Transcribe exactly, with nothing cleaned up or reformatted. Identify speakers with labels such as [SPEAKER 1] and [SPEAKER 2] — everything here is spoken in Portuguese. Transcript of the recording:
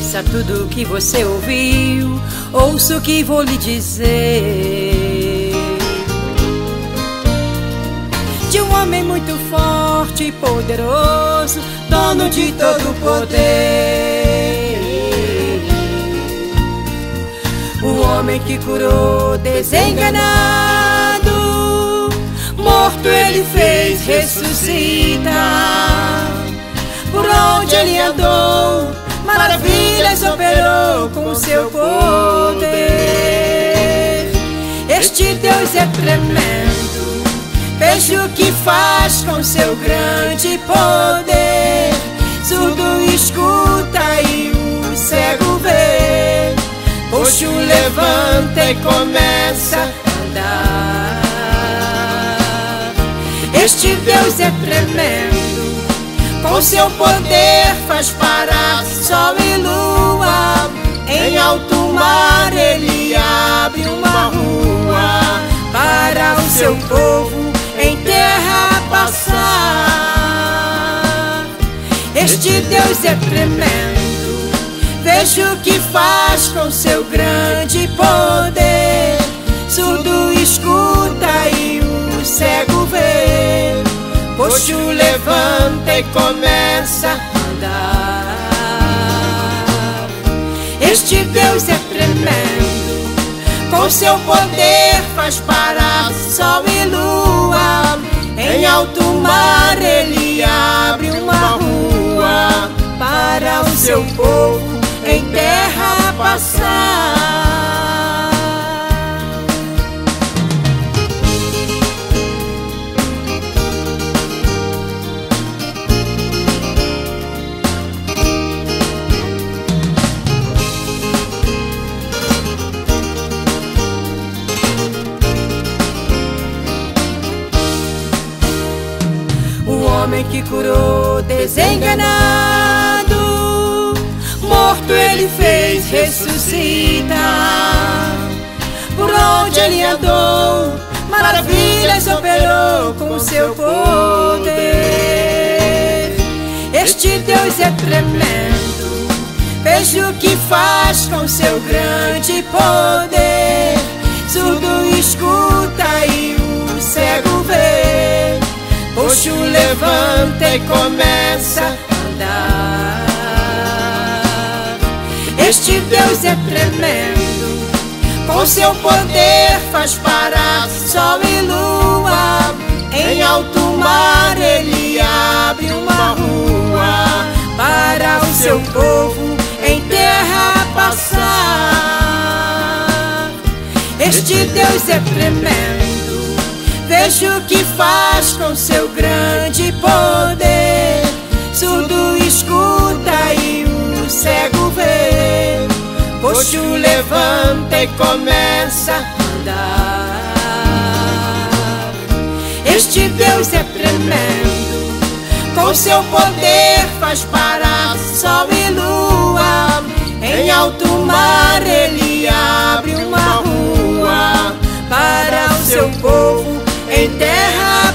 [SPEAKER 1] Esqueça tudo que você ouviu, ouça o que vou lhe dizer. De um homem muito forte e poderoso, dono de todo o poder. O homem que curou desenganado, morto ele fez ressuscitar. Por onde ele andou, maravilhas operou com o seu poder. Este Deus é tremendo, veja o que faz com seu grande poder. Surdo escuta e o cego vê, coxo levanta e começa a andar. Este Deus é tremendo, com seu poder faz parar sol e lua. Em alto mar ele abre uma rua para o seu povo em terra passar. Este Deus é tremendo, veja o que faz com seu grande poder. Surdo escuta e o cego vê, coxo levanta e começa a andar. Este Deus é tremendo, com seu poder faz parar sol e lua. Em alto mar ele abre uma rua para o seu povo em terra passar. O homem que curou desenganado, morto ele fez ressuscitar. Por onde ele andou, maravilhas operou com o seu poder. Este Deus é tremendo, veja o que faz com seu grande poder. Surdo escuta e o cego vê, coxo levanta e começa a andar. Este Deus é tremendo, com seu poder faz parar sol e lua. Em alto mar ele abre uma rua para o seu povo em terra passar. Este Deus é tremendo, veja o que faz com seu grande poder. Surdo escuta e o cego vê, coxo levanta e começa a andar. Este Deus é tremendo, com seu poder faz parar sol e lua. Em alto mar ele abre uma rua para o seu povo em terra